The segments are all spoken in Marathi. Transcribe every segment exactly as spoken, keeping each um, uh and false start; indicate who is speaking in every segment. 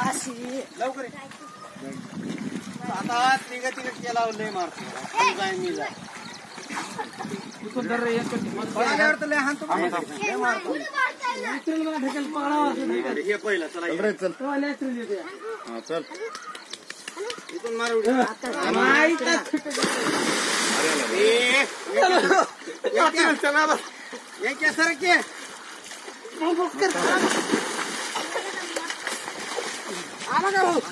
Speaker 1: लवकर ये. आता तिघ तिघ केला लय मारतो जाय मी जाय पळाल्यावर तर लय हाणतो लय मारतो हे पहिला चला रे चल हा चल इथून मार उडी चला बस एक सर के आला का भाऊ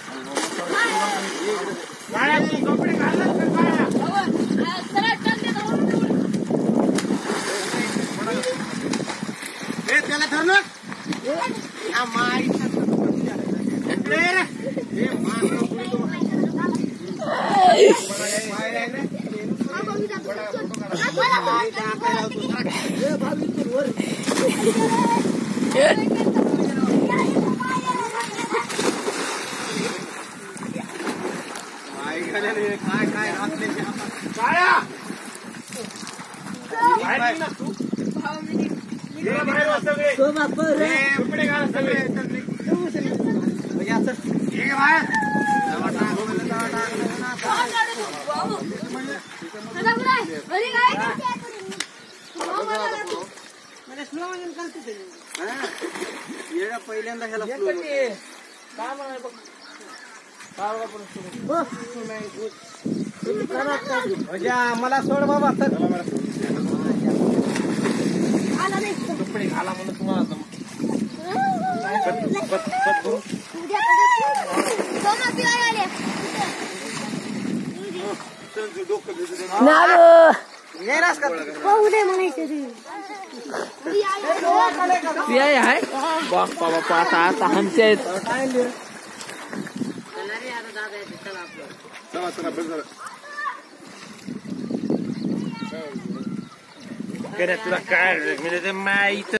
Speaker 1: गाड्या कपडे घालत का गाड्या चला चल दे ए त्याला धर ना या माई रे ए मार पुढे तो माय रे बडा फोटो काढा ए भाभी तू वर काय काय आपले काया बाहेर ना तू भाव मी ये बाहेर सगळे तो बाप रे कपडे घाल सगळे म्हणजे असं ये बाहेर टाटा गोविंद टाटा बाबू चला बरे घरी काय म्हणजे स्लो म्हणजे करते ते हां येडा पहिल्यांदा ह्याला स्लो काय म्हणाय बघ मला सोड बाबा कपडे घाला म्हणून तुम्हाला बाप्पा बाप्पा आता आता आमच्या चला चला बस जरा तुला काय म्हणजे ते माहित